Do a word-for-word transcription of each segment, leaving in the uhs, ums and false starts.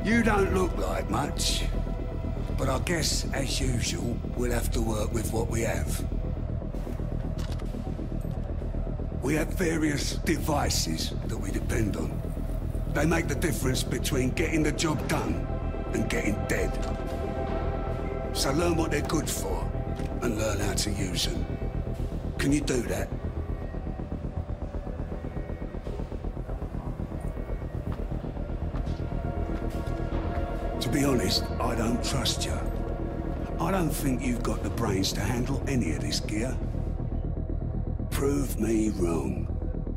You don't look like much, but I guess, as usual, we'll have to work with what we have. We have various devices that we depend on. They make the difference between getting the job done and getting dead. So learn what they're good for, and learn how to use them. Can you do that? To be honest, I don't trust you. I don't think you've got the brains to handle any of this gear. Prove me wrong.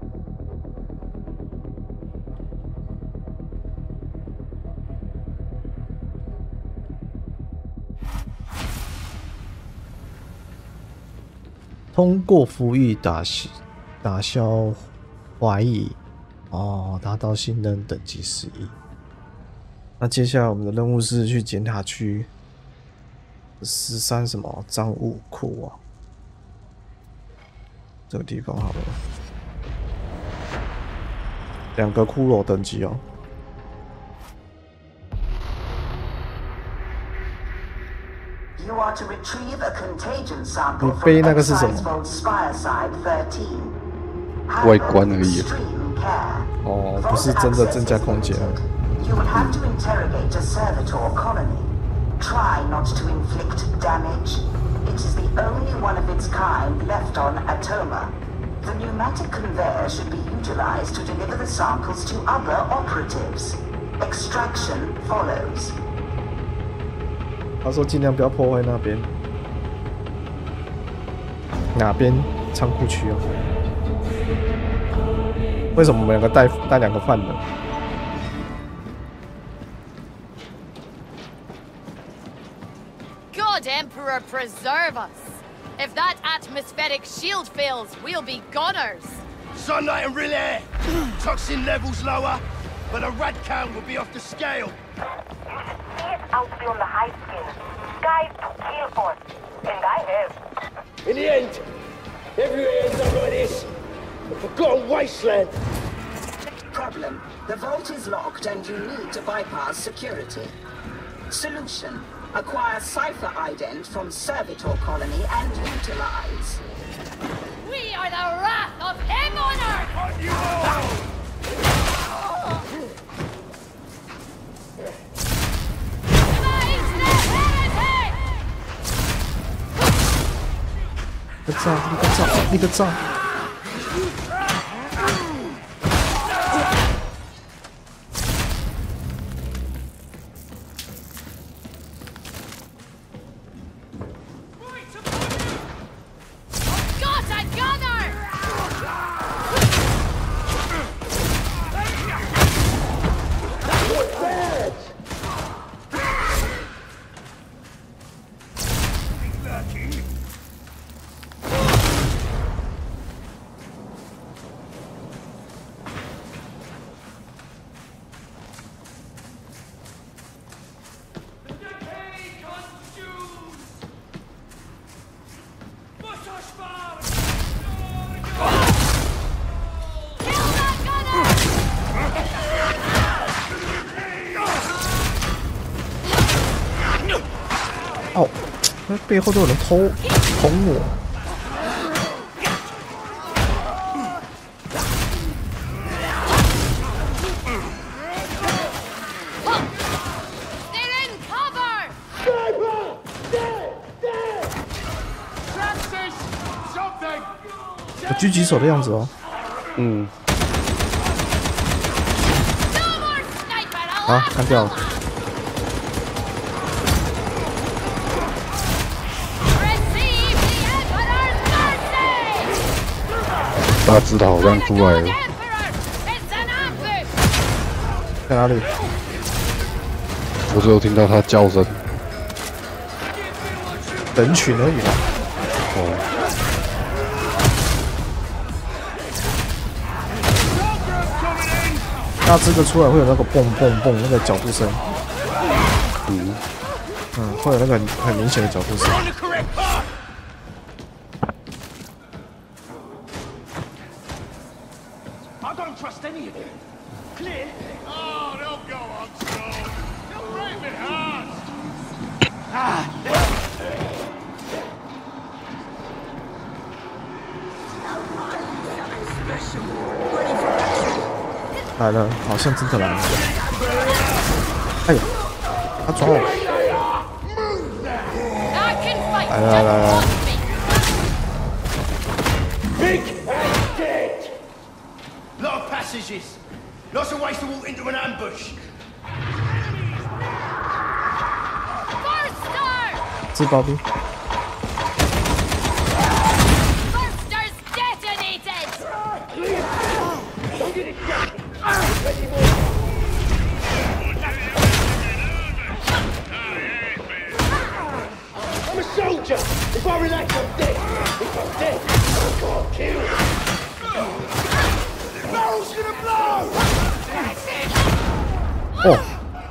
通过服役打打消怀疑，哦，达到信任等级十一。那接下来我们的任务是去检塔区十三什么赃物库啊？这个地方好了，两个骷髅等级哦。 你背那个是什么？ 外观而已。 哦，不是真的增加空间。他说尽量不要破坏那边，哪边仓库区哦？为什么我们两个带带两个犯人？ God Emperor preserve us! If that atmospheric shield fails, we'll be goners. Sunlight and relay. Toxin levels lower, but the rad count will be off the scale. See it out beyond the high skin. Guys to kill for, and I have. In the end, everywhere ends up like this. A forgotten wasteland. Problem. The vault is locked and you need to bypass security. Solution. Acquire Cypher ident from Servitor Colony and utilize. We are the wrath of him on Earth! On you all! 个照，你个照，你个照。哦，那背后都有人偷捅我。有狙击手的样子哦。 嗯。 啊，干掉了。 大只的好像出来了， 在哪里？ 我只有听到他叫声， 人群而已啦。 哦。 大只的出来会有那个蹦蹦蹦那个角度声， 嗯， 嗯，会有那个很很明显的角度声。 Trust any of them. Clear? Oh, they'll go on so. 来了，好像真的来了。哎呦，他抓我！来了来了来了！ Big and dead! Lot of passages. Lots of ways to walk into an ambush. 自爆兵。 Bursters detonated! I'm a soldier. If I relax, I'm dead. If I'm dead, I can't kill. The barrel's gonna blow! 哦。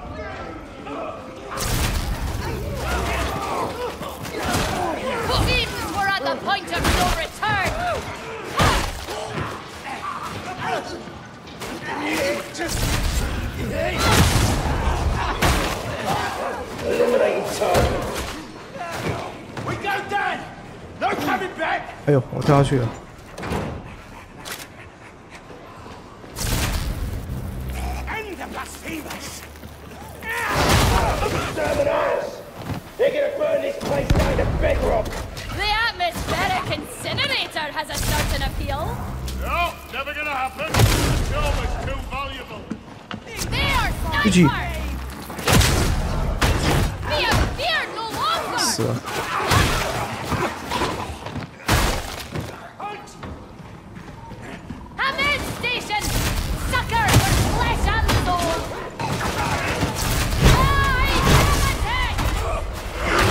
Seems we're at the point of no return! Eliminating target. We go down! No coming back! 哎呦，我跳下去了。 And the blasphemers! Exterminators! They're gonna burn this place down to bedrock! The atmospheric incinerator has a certain appeal. No, never gonna happen. The job is too valuable. They are G G. snipers! Be feared no longer! 死了。 Hamid Station! Sucker for flesh and soul! I attack!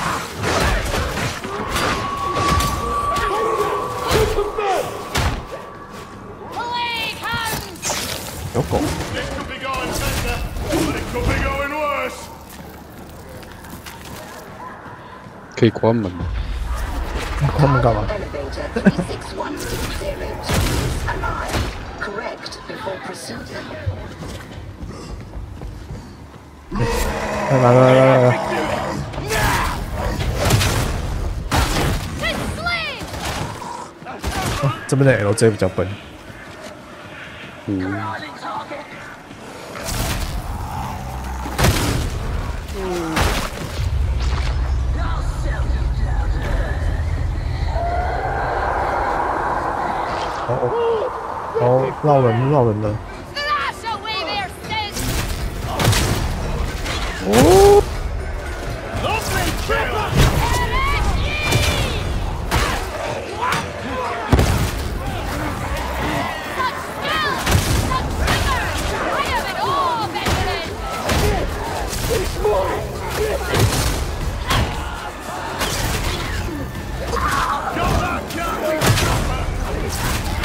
Plague hands! 有狗。 This could be going better, but it could be going worse. 可以关门吗？ 关门干嘛？ Elevator three six one six zero two is alive. Correct before proceeding. 来来来来来来！ It's slain! 这边的 L J 比较笨。 嗯， 哦哦哦，绕人绕人了。 Thrash away their sins! Lovely kill! Such skill! Such vigor! I have it all, veteran! Got that counting chopper!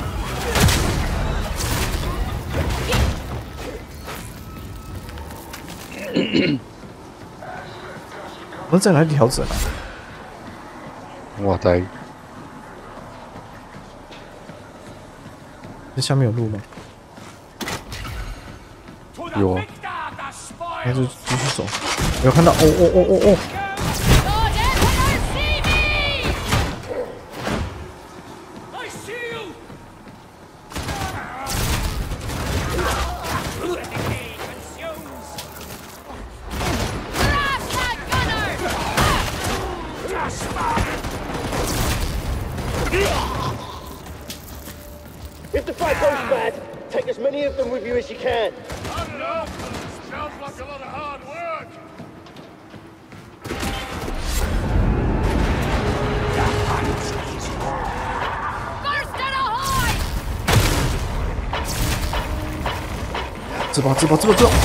我们在哪里调整啊？ 哇塞， 这下面有路吗？ 有啊， 那就继续走。有看到？哦哦哦哦哦！ Lord Emperor, see me! I see you! Grab that gunner! If the fight goes bad, take as many of them with you as you can. I don't know. Sounds like a lot of hard work. First and ahoy! 自爆自爆自爆自爆！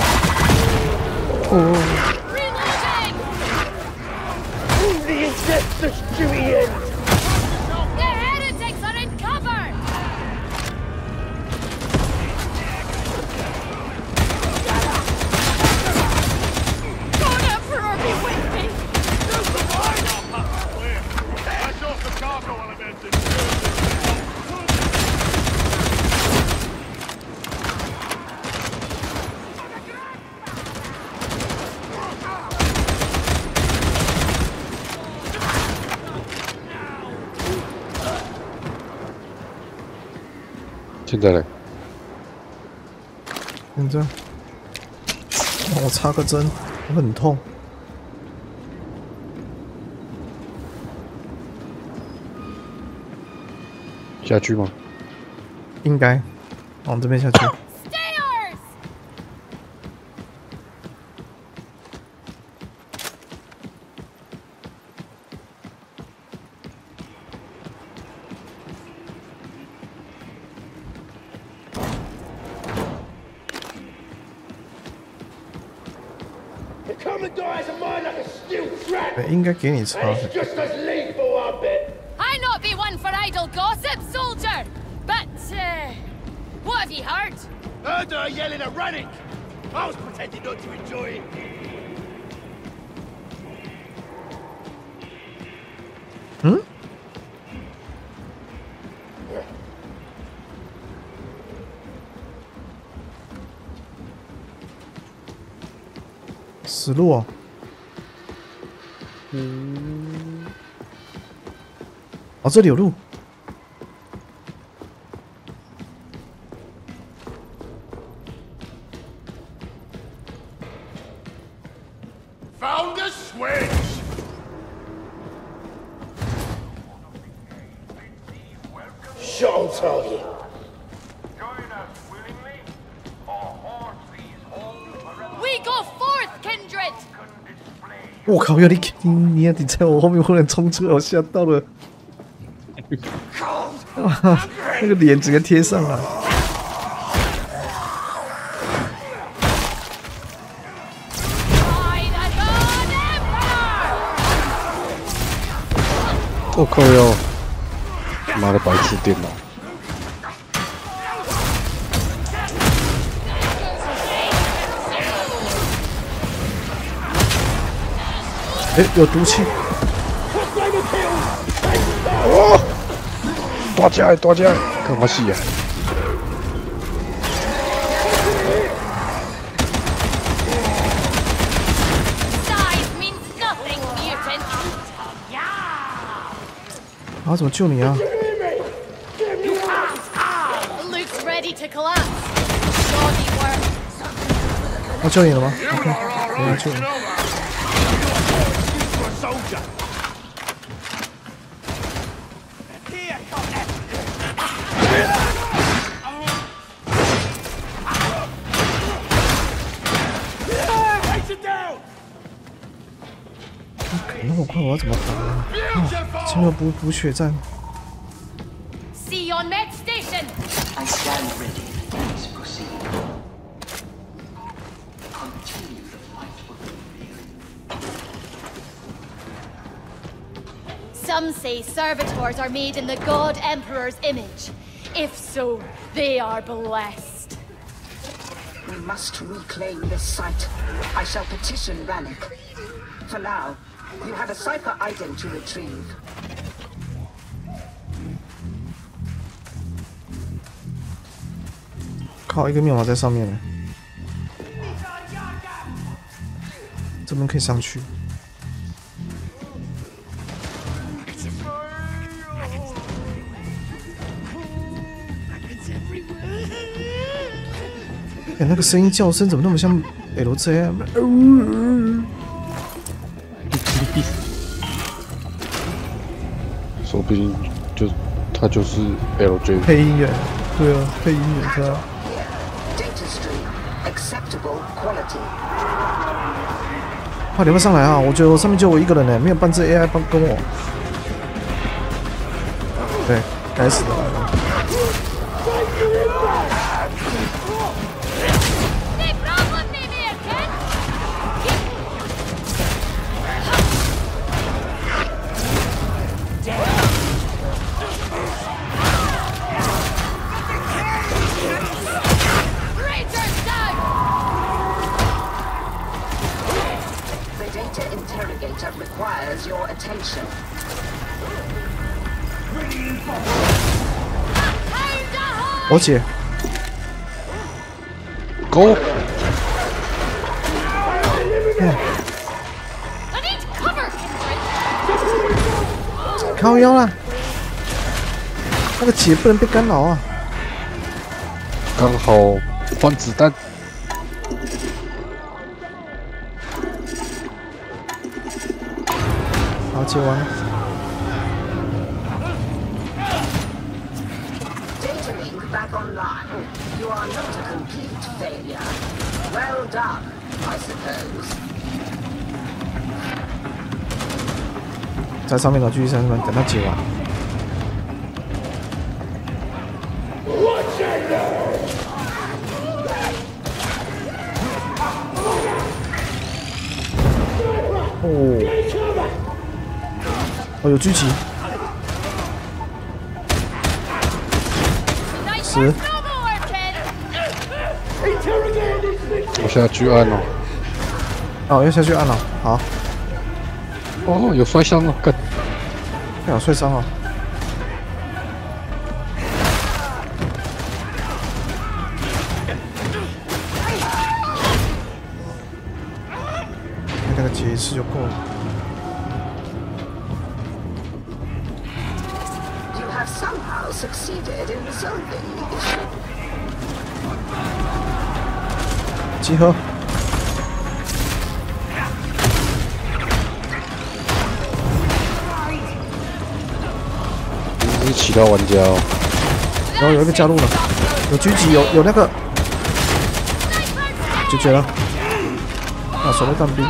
哦， Reloading! The incestuous duty ends. The heretics are in cover! God Emperor be with me! Clear. That's off the cargo elevated. 现在嘞？ 现在，我插个针，我很痛。 下去吗？ 应该往这边下去。 Stairs! 对，应该给你插。 I not be one for idle gossip, soldier! But, uh, what have you heard? Heard her yelling at Rannick! I was pretending not to enjoy it. 嗯？死路啊！嗯。哦，这里有路。 Found a switch! Shot on target. We go forth, kindred! 我靠！要你你你你在我后面忽然冲出来，我吓到了。哇，那个脸直接贴上来。 我靠哟！妈的，白痴电脑！ 哎，有毒气！ 哦，大家大家，干嘛死啊？ 啊，怎么救你啊？ Luke's ready to collapse. Shoddy work. 我救你了吗 ？OK， 我要救你。 那么快，我要怎么打啊？哦，这个补补血战。 See you on med station. I stand ready. Please proceed. Continue the fight for the reveal. Some say servitors are made in the God Emperor's image. If so, they are blessed. We must reclaim this site. I shall petition Rannick. For now, you have a cipher item to retrieve. 靠，一个密码在上面呢。这边可以上去。哎，那个声音叫声怎么那么像 L J 啊？ 说不定就他就是 L J 配音员，对啊，配音员他。 Data stream, acceptable quality. 快点快上来啊！我觉得我上面就我一个人呢，没有半只 A I 帮跟我。对，该死的来了。 Requires your attention. 我姐 ，Go！ 靠腰啦！那个姐不能被干扰啊！ 刚好换子弹。 好，接完了。 Back online. You are not a complete failure. Well done, I suppose. 在上面的继续在上面等它解完。哦，哦，有狙击。 十， 我现在去按了。 哦，要下去按了，好。 哦，有摔伤了，干！ 不想摔伤了。那个解一次就够了。 Somehow succeeded in resolving the issue. 集合。 你是其他玩家哦。 然后有一个加入了，有狙击，有有那个，解决了。啊，手榴弹兵。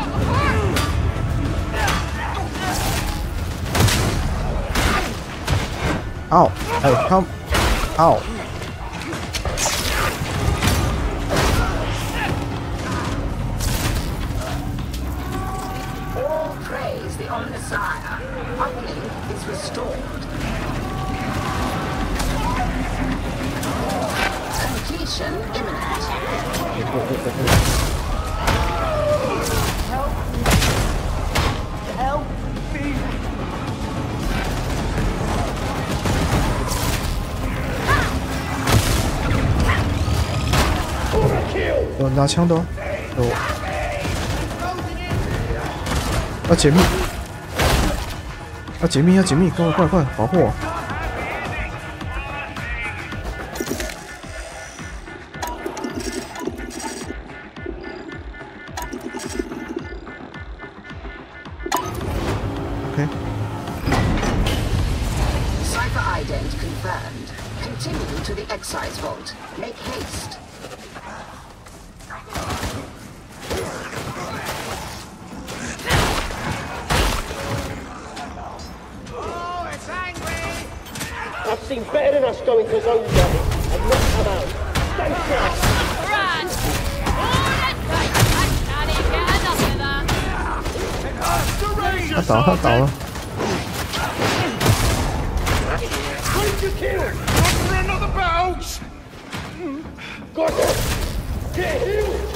Ow! Hey, come! Ow! All praise the Omnissiah. Uplink is restored. Completion imminent. Help me! 有拿枪的、哦，有。要解密，要解密，要解密，快快快，保护我！OK。 Cipher ident confirmed. Continue to the excise vault. Make haste. I've seen better than us going to zone damage and not come out. Stay sharp. Run! Right, I can't even get enough of that. 他倒，他倒了。 Who'd you kill? Not for another bout! Got it! Get healed!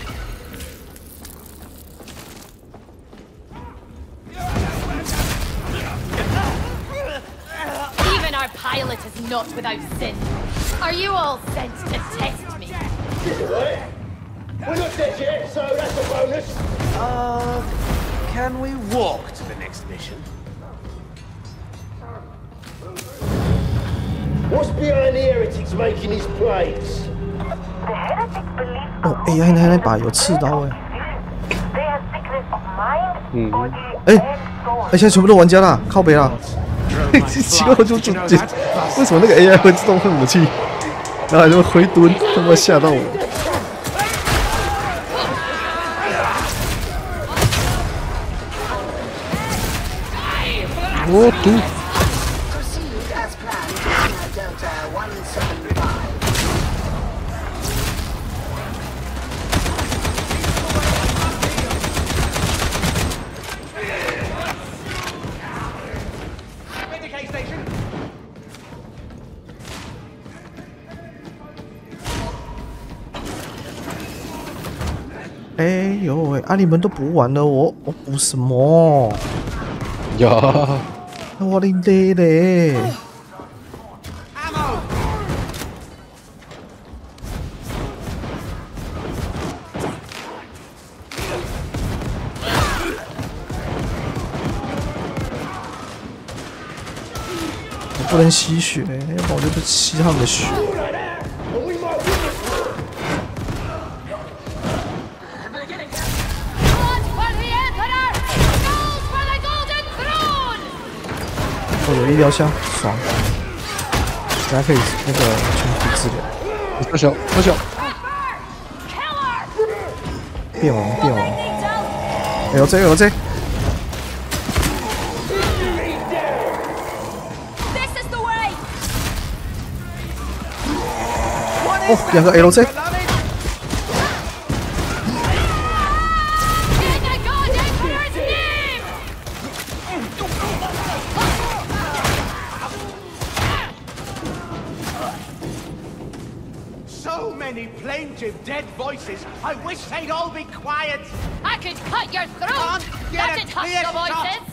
Even our pilot is not without sin. Are you all sent to test me? Right. We're not dead yet, so that's a bonus. Uh, can we walk to the next mission? What's behind the heretics making his plays? The heretics believe 哦 ，A I 那那把有刺刀哎。 they have sickness of mind, 嗯。 body, 哎， and 哎， soul. 现在全部都玩家啦，靠北啦。奇怪，就就就为什么那个 A I 会自动换武器，然后还就回蹲，他妈吓到我。我赌。 Proceed as planned. China Delta one seven five. Vindicate station. 哎呦喂，啊你们都补完了，我我补什么？ 呀， 我拎得嘞。 Ammo. 我不能吸血，要不然我就被吸他们的血。 And we might win 哦，有医疗箱，爽！大家可以那个全体治疗。 小小小小， 变王变王！哎呦这哎呦这！哦，两个 L J。 So many plaintive dead voices. I wish they'd all be quiet. I could cut your throat. Get That a did hush clear the shot. voices.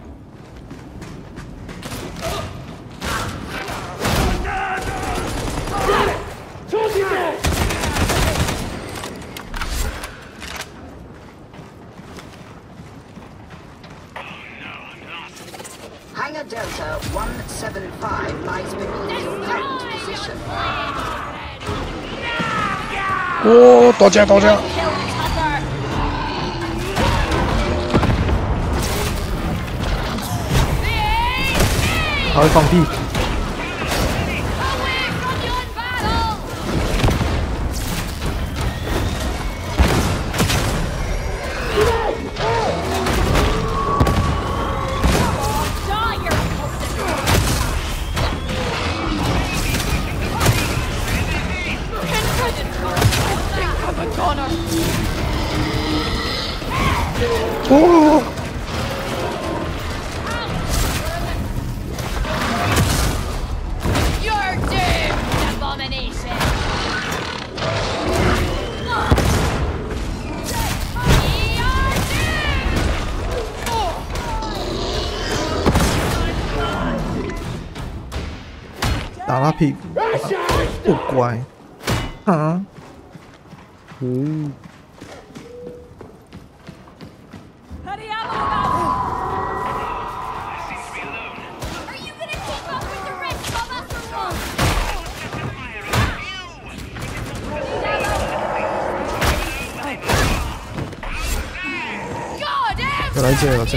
Hangar Delta one seven five lies beneath your current position. 哦，躲架躲架！ 他会放屁。 哦。 You're doomed, abomination. You're doomed. 打他屁股，不乖，啊， 嗯， Hurry up, Are you gonna keep up with the rest of us or what? God, 有来这有这。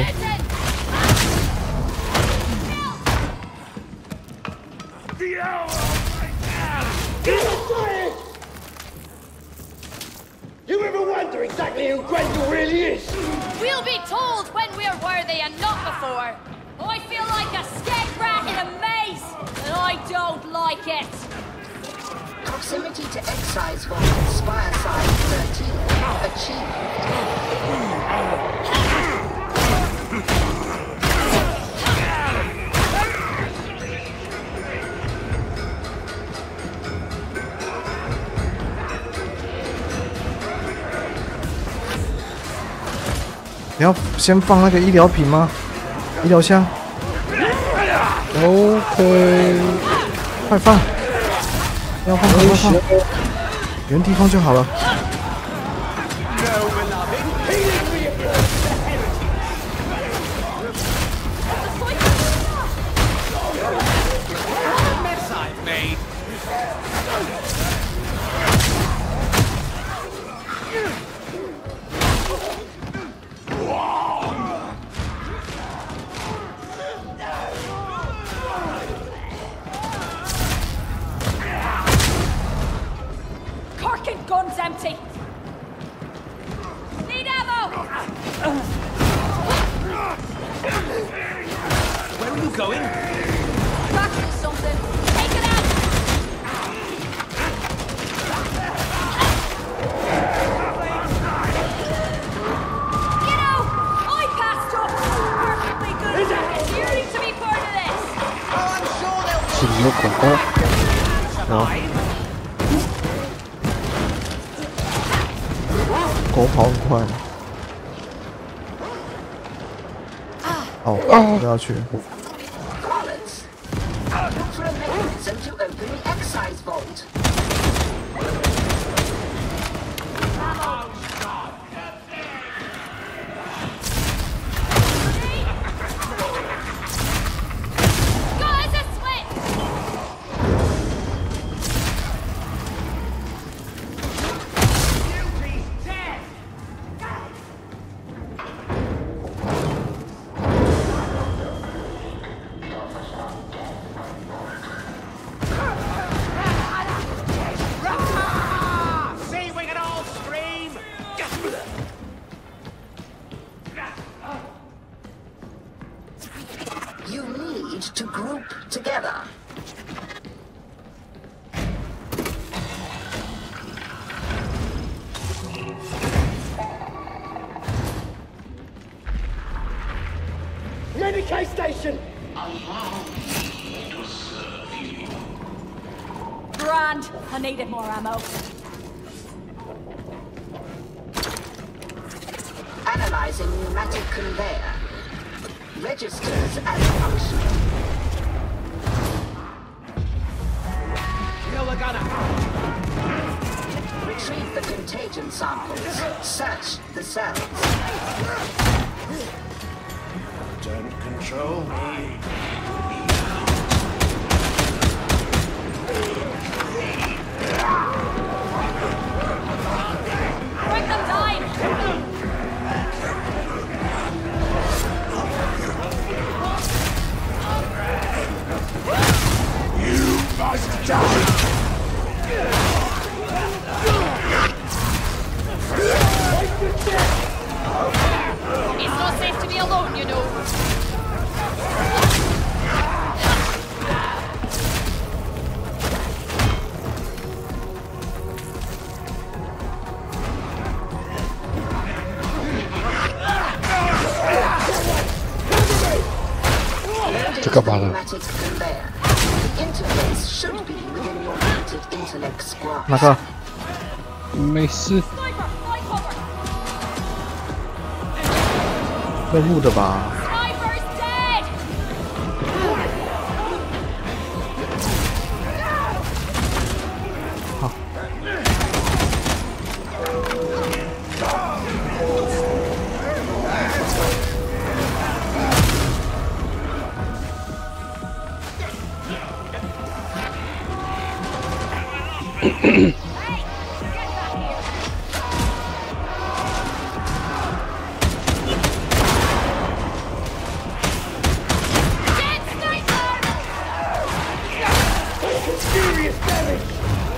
You ever wonder exactly who Grendel really is? We'll be told when we're worthy and not before. I feel like a scared rat in a maze, and I don't like it. Proximity to excise vault, Spire Side thirteen. Achieved. 你要先放那个医疗品吗？医疗箱。 OK， 快放！要放快放，原地放就好了。 Corkin gun's empty. Need ammo. Where are you going? Cracking something. Take it out. You know, I passed up perfectly good tickets. You need to be part of this. Oh, I'm sure they'll 是有广告。 survive. 狗跑很快。哦，不要去。 Collins. Look for a mechanism to open the excise vault. Guys, a switch. station. Allow me to serve you. Grand. I needed more ammo. Analyzing pneumatic conveyor. Registers as functional. Kill the gunner. Retrieve the contagion samples. Search the cells. Don't control me. Bring them down! You must die! It's not safe to be alone, you know. 这干嘛呢？ Pneumatic conveyor. The interface should be within your limited intellect squad. 哪个？ 没事。 Sniper, fly cover! 任务的吧？ Sniper's dead! 好。 Dead sniper! Serious damage.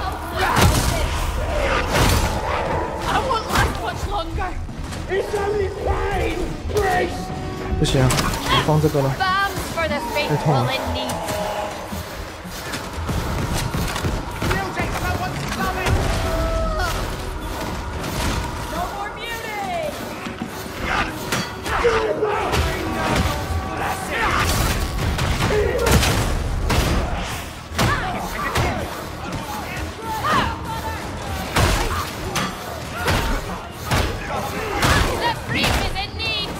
I won't last much longer. It's only pain. Brace. 不行啊，我放这个了。 Bombs for the faithful in need. Music, someone's coming. No more muting! The freak is in need!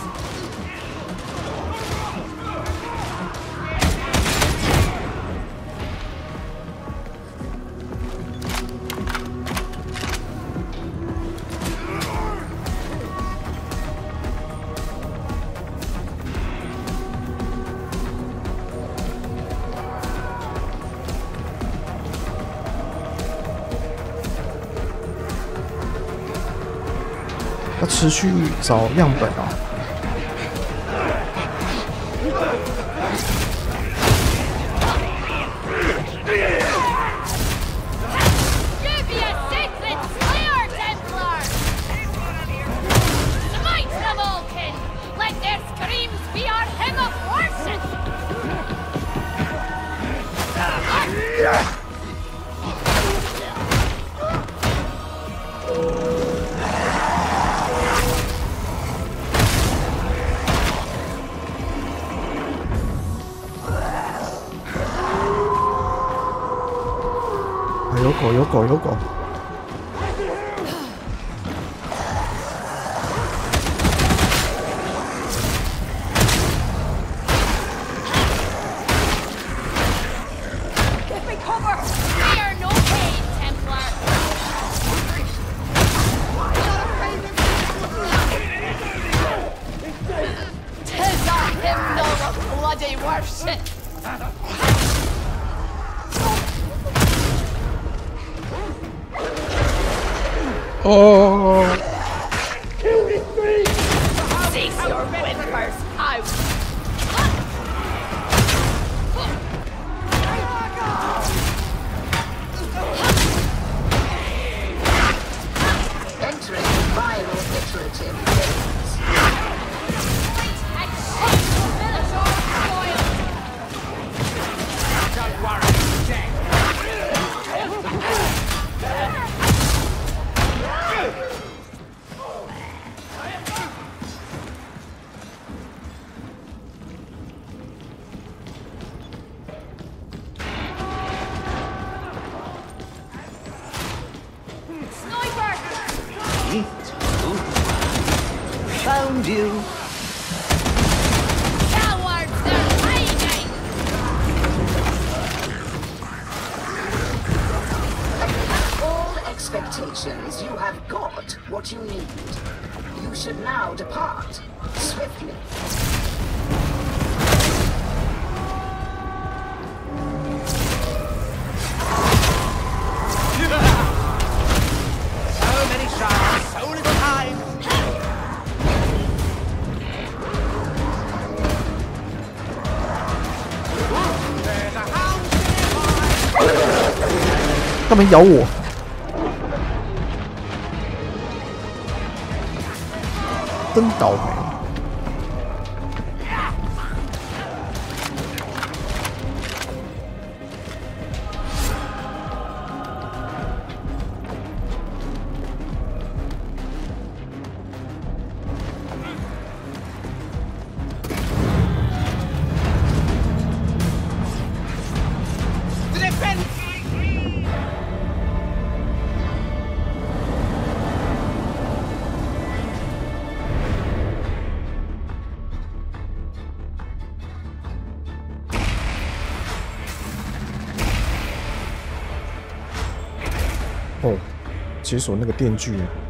要持续找样本哦。 Give me a sacred slayer, Templar! Smite the Vulcan! Let their screams be our hymn of worship! 啊，有狗，有狗，有狗。 Give me cover! Fear no pain, Templar! Tis a hymnal of bloody worship! Oh. Cease your whimpers, out! Entering the final iterative phase. And shake your Minotaur spoil! Don't worry, he's dead. found you. Cowards, they're hiding! Against all expectations, you have got what you need. You should now depart swiftly. So many shots, so little time. There's a hound nearby. 干嘛咬我？真倒霉！哦，解锁那个电锯。